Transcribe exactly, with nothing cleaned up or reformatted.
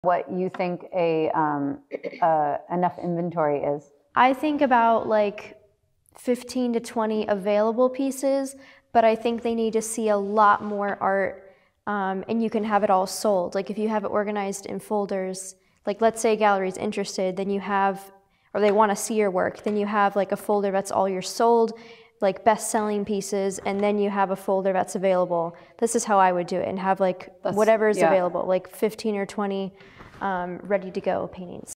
what you think a um, uh, enough inventory is? I think about like fifteen to twenty available pieces, but I think they need to see a lot more art, um, and you can have it all sold. Like if you have it organized in folders, like let's say a gallery's interested, then you have, or they want to see your work, then you have like a folder that's all your sold, like best-selling pieces, and then you have a folder that's available. This is how I would do it, and have like That's, whatever is yeah. available, like fifteen or twenty um, ready-to-go paintings.